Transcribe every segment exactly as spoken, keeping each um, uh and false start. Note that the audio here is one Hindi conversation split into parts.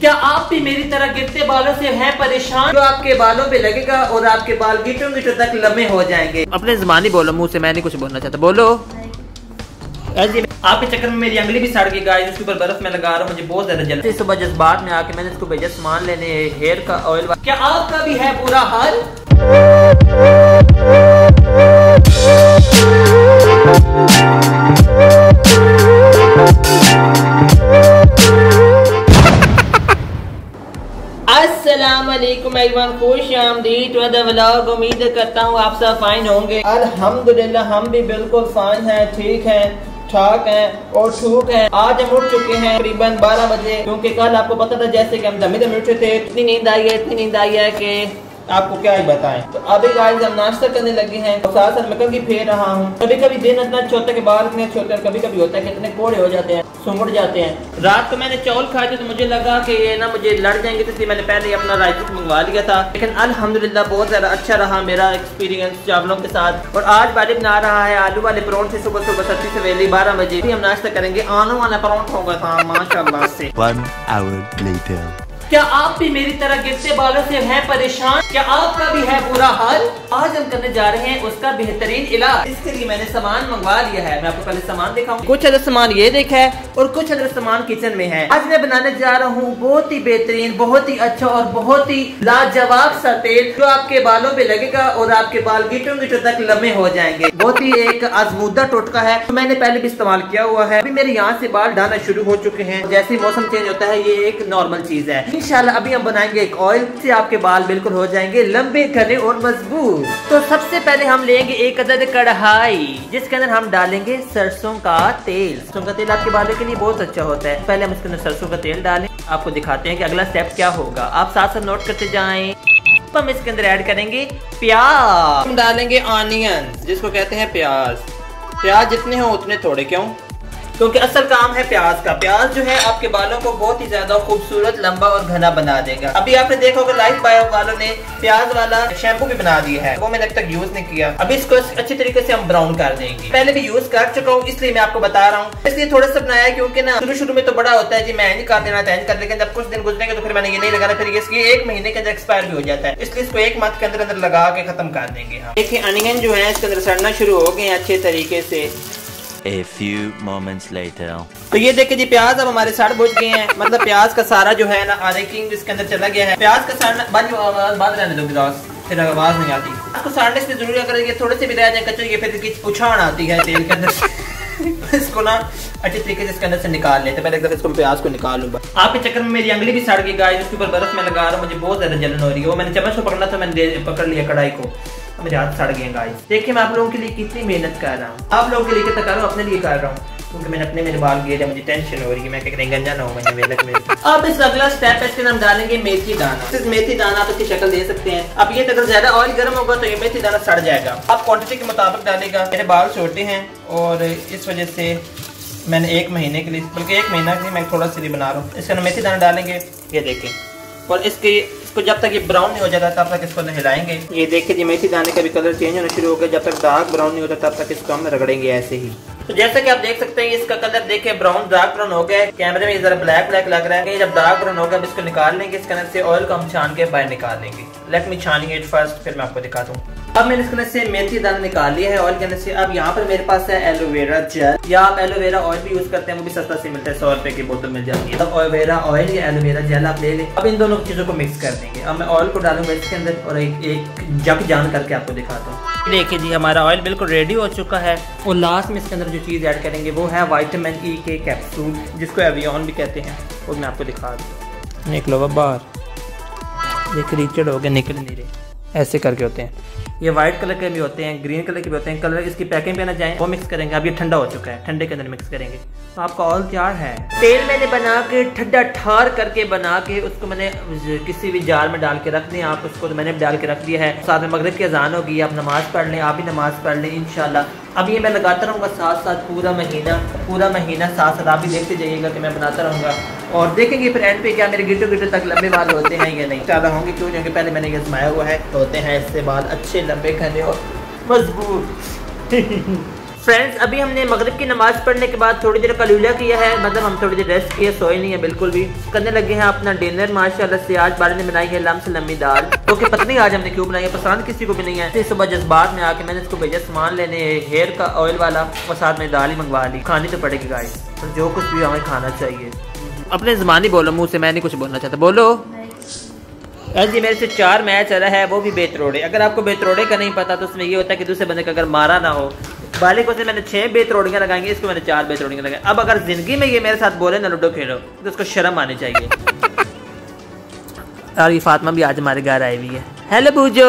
क्या आप भी मेरी तरह गिरते बालों से हैं परेशान? जो आपके बालों पे लगेगा और आपके बाल गिटों गिटों तक लंबे हो जाएंगे। अपने ज़बानी बोलो, मुंह से मैं नहीं कुछ बोलना चाहता, बोलो। ऐसे आपके चक्कर में मेरी अंगली भी सड़ गई गाइस, उसके ऊपर बर्फ में लगा रहा हूँ, मुझे बहुत ज्यादा जल्दी। सुबह जज्बात में आके मैंने इसको भेजा सामान लेने हेयर का ऑयल। क्या आपका भी है बुरा हाल? अस्सलामुअलैकुम एवरीवन, खुश आमदीद टू द व्लॉग। उम्मीद करता हूँ आप सब फाइन होंगे। अल्हम्दुलिल्लाह हम भी बिल्कुल फाइन हैं, ठीक हैं, ठाक हैं और ठीक हैं। आज हम उठ चुके हैं करीबन बारह बजे, क्योंकि कल आपको पता था जैसे कि हम दमी दमी उठे थे। इतनी नींद आई है, इतनी नींद आई है कि आपको क्या ही बताएं। तो अभी गाइस हम नाश्ता करने लगे हैं, साथ साथ मैं कंघी फेर रहा हूँ। कभी कभी दिन इतना छोटा के बाल इतने छोटे, और कभी कभी होता है कि इतने कोड़े हो जाते हैं, सुंगड़ जाते हैं। रात को मैंने चावल खाए थे तो मुझे लगा कि ये ना मुझे लड़ जाएंगे, तो इसलिए मैंने पहले ही अपना राइस मंगवा लिया था। लेकिन अल्हम्दुलिल्लाह बहुत ज्यादा अच्छा रहा मेरा एक्सपीरियंस चावलों के साथ। और आज बारिश बना रहा है आलू वाले परोंठे, सुबह सुबह सत्ती सवेली बारह बजे हम नाश्ता करेंगे। आलू वाला परोंठा होगा था माशाअल्लाह से। One hour later. क्या आप भी मेरी तरह गिरते बालों से हैं परेशान? क्या आपका भी है बुरा हाल? आज हम करने जा रहे हैं उसका बेहतरीन इलाज। इसके लिए मैंने सामान मंगवा लिया है। मैं आपको पहले सामान दिखाऊंगा। कुछ अदर सामान ये देखा है और कुछ अदर सामान किचन में है। आज मैं बनाने जा रहा हूँ बहुत ही बेहतरीन, बहुत ही अच्छा और बहुत ही लाजवाब सा तेल, जो आपके बालों पे लगेगा और आपके बाल गिटों गिटों तक लंबे हो जाएंगे। बहुत ही एक आजमूदा टोटका है, तो मैंने पहले भी इस्तेमाल किया हुआ है। अभी मेरे यहाँ से बाल डालना शुरू हो चुके हैं। जैसे मौसम चेंज होता है ये एक नॉर्मल चीज है। इंशाल्लाह अभी हम बनाएंगे एक ऑयल से आपके बाल बिल्कुल हो जाएंगे लंबे, घने और मजबूत। तो सबसे पहले हम लेंगे एक अदद कढ़ाई, जिसके अंदर हम डालेंगे सरसों का तेल। सरसों का तेल आपके बालों के लिए बहुत अच्छा होता है। पहले हम इसके अंदर सरसों का तेल डालें। आपको दिखाते हैं कि अगला स्टेप क्या होगा, आप साथ साथ नोट करते जाएं। हम इसके अंदर ऐड करेंगे प्याज। हम डालेंगे ऑनियन, जिसको कहते हैं प्याज। प्याज जितने हो उतने थोड़े, क्यों? क्योंकि असल काम है प्याज का। प्याज जो है आपके बालों को बहुत ही ज्यादा खूबसूरत, लंबा और घना बना देगा। अभी आपने देखा होगा लाइफ बायो वालों ने प्याज वाला शैम्पू भी बना दिया है, वो मैंने अब तक यूज नहीं किया। अभी इसको अच्छी तरीके से हम ब्राउन कर देंगे। पहले भी यूज कर चुका हूँ, इसलिए मैं आपको बता रहा हूँ। इसलिए थोड़ा सा बनाया, क्योंकि ना शुरू शुरू में तो बड़ा होता है जी मैं नहीं कर देना चेंज कर, लेकिन जब कुछ दिन गुजरेंगे तो फिर मैंने ये नहीं लगाना, फिर इसकी एक महीने के अंदर एक्सपायर भी हो जाता है। इसलिए इसको एक मंथ के अंदर अंदर लगा के खत्म कर देंगे हम। देखिए अनियन जो है इसके अंदर सड़ना शुरू हो गए अच्छे तरीके से। A few moments later. तो ये देखिए जी प्याज अब हमारे सड़ बुझ गए हैं, मतलब प्याज का सारा जो है ना आधे किंग इसके अंदर चला गया है। प्याज का सारा बाद आवाज बाद रहने दो गिलास, फिर आवाज नहीं आती। आपको साड़ने से जरूरी, अगर ये थोड़े से भी रह जाए कच्चे, ये फिर इसकी उछाण आती है तेल के अंदर। इसको ना अच्छी तरीके से इसके अंदर से निकाल लेते। पहले इसको प्याज को निकाल लूंगा। आपके चक्कर में मेरी अंगली भी सड़ गई गाइस, उसके ऊपर बर्फ में लगा रहा हूँ, मुझे बहुत ज्यादा जलन हो रही है। वो मैंने चम्मच को पकड़ना था, मैंने पकड़ लिया कढ़ाई को, मेरे हाथ सड़ गए गाइस। देखिए मैं आप लोगों के लिए कितनी मेहनत कर रहा हूँ, आप लोगों के लिए कितना कर रहा हूँ, अपने लिए कर रहा हूँ, क्योंकि मैंने अपने मेरे बाल गिरे, मुझे टेंशन हो रही है, मैं कहीं गंजा ना हो मैंने मेहनत में। अब इस अगला स्टेप है, इसके हम डालेंगे मेथी दाना। इस मेथी दाना आप इसकी शक्ल दे सकते हैं। अब ये अगर ज्यादा ऑयल गर्म होगा तो ये मेथी दाना सड़ जाएगा। आप क्वांटिटी के मुताबिक डालेगा। मेरे बाल छोटे हैं और इस वजह से मैंने एक महीने के लिए, बल्कि एक महीना नहीं, मैं थोड़ा सा बना रहा हूँ। इसके अंदर मेथी दाना डालेंगे, ये देखें, और इसके इसको जब तक ये ब्राउन नहीं हो जाता तब तक इसको हिलाएंगे। ये देखिए जी मेथी दाने का भी कलर चेंज होना शुरू हो गया। जब तक डार्क ब्राउन नहीं होता तब तक इसको हम रगड़ेंगे ऐसे ही। तो जैसा कि आप देख सकते हैं इसका कलर देखिए ब्राउन, डार्क ब्राउन हो गया है। कैमरे में जरा ब्लैक ब्लैक लग रहा है। जब डार्क ब्राउन होगा इसको निकाल लेंगे। इसके अंदर से ऑयल को हम छान के बाहर निकाल लेंगे। लेट मी छानिंग इट फर्स्ट, फिर मैं आपको दिखा दूँ। अब मैंने इसके अंदर से मेथी दाना निकाल लिया है ऑयल के अंदर से। अब यहाँ पर मेरे पास है एलोवेरा जेल, या आप एलोवेरा ऑयल भी यूज करते हैं, वो भी सस्ता से मिलता है, सौ रुपए की बोतल मिल जाती है। अब एलोवेरा ऑयल या एलोवेरा जेल आप ले लें। अब इन दोनों चीजों को मिक्स कर देंगे। अब मैं ऑयल को डालूंगा इसके अंदर और एक एक जग जान करके आपको दिखाता हूँ। देखिए जी हमारा ऑयल बिल्कुल रेडी हो चुका है। और लास्ट में इसके अंदर जो चीज ऐड करेंगे वो है विटामिन ई के कैप्सूल, जिसको एवियन भी कहते हैं, वो मैं आपको दिखा दूँ। निकलो बाहर, ये क्रीचड हो गए, निकल नहीं रहे, ऐसे करके होते हैं। ये व्हाइट कलर के भी होते हैं, ग्रीन कलर के भी होते हैं। कलर इसकी पैकिंग पे ना जाए, वो मिक्स करेंगे। अब ये ठंडा हो चुका है, ठंडे के अंदर मिक्स करेंगे तो आपका ऑयल तैयार है। तेल मैंने बना के ठंडा ठार करके बना के उसको मैंने किसी भी जार में डाल के रख दिया। आप उसको तो मैंने डाल के रख दिया है। साथ में मगरिब की अजान होगी, आप नमाज पढ़ लें, आप भी नमाज पढ़ लें इंशाल्लाह। अब ये मैं लगाता रहूँगा साथ साथ पूरा महीना, पूरा महीना साथ साथ आप भी देखते जाइएगा कि मैं बनाता रहूँगा। और देखेंगे फिर एंड पे क्या मेरे गिटो गिटो तक लंबे बाल होते हैं या नहीं। ज़्यादा होंगे क्यों, क्योंकि पहले मैंने ये आजमाया हुआ है, होते हैं इससे बाल अच्छे लंबे घने और मजबूत। फ्रेंड्स अभी हमने मगरिब की नमाज पढ़ने के बाद थोड़ी देर कलूला किया है, मतलब हम थोड़ी देर रेस्ट किया, सोए नहीं है बिल्कुल भी। करने लगे हैं अपना डिनर माशाल्लाह से। आज बारे ने बनाई है लम्स लम्बी दाल, तो कि पता नहीं आज हमने क्यों बनाई है, पसंद किसी को भी नहीं है। सुबह जज्बात में आके मैंने इसको भेजा सामान लेने हेयर का ऑयल वाला, और साथ में दाल ही मंगवा ली। खानी तो पड़ेगी गाइस, तो जो कुछ भी हमें खाना चाहिए। अपने ज़बानी बोलो, मुँह से, मैं नहीं कुछ बोलना चाहता, बोलो। जी मेरे से चार मैच आ रहा है, वो भी बेतरोड़े। अगर आपको बेतरोड़े का नहीं पता तो उसमें ये होता है कि दूसरे बंदे का अगर मारा ना हो। बालिक को से मैंने छह बेतरोड़ियाँ लगाएंगे, इसको मैंने चार बेतरोड़ियाँ लगाई। अब अगर जिंदगी में ये मेरे साथ बोले ना लूडो खेलो, तो उसको शर्म आनी चाहिए। और ये फातिमा भी आज हमारे घर आई हुई है। हेलो बूजो।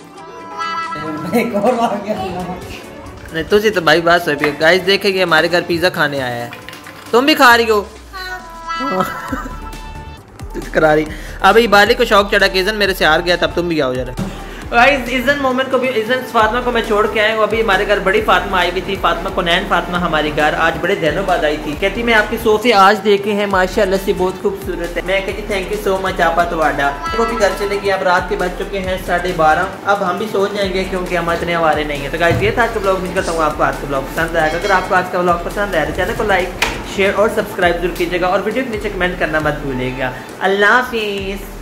नहीं तुझे तो भाई बात सोई। गाइस देखेंगे हमारे घर पिज्जा खाने आया है, तुम भी खा रही हो? करा रही। अब ये बालिक को शौक चढ़ा कि इज़न मेरे से हार गया, तब तुम भी आओ जरा। गाइस इज़न मोमेंट को भी, इज़न फातिमा को मैं छोड़ के आया हूँ। अभी हमारे घर बड़ी फातिमा आई हुई थी, फातिमा कुनैन फातिमा हमारे घर आज बड़े दिनों बाद आई थी। कहती मैं आपकी सोफे आज देखे हैं माशाल्लाह से बहुत खूबसूरत है। मैं कहती थैंक यू सो मच आपा तवाडा। वो भी घर चले गई। अब रात के बज चुके हैं साढ़े बारह। अब हम भी सो जाएंगे क्योंकि हम इतने हमारे नहीं है। तो गाइस ये था आज का ब्लॉग। उम्मीद करता हूँ आपको आज का ब्लॉग पसंद आएगा। अगर आपको आज का ब्लॉग पसंद आया तो चैनल को लाइक शेयर और सब्सक्राइब जरूर कीजिएगा, और वीडियो के नीचे कमेंट करना मत भूलिएगा। अल्लाह हाफिज़।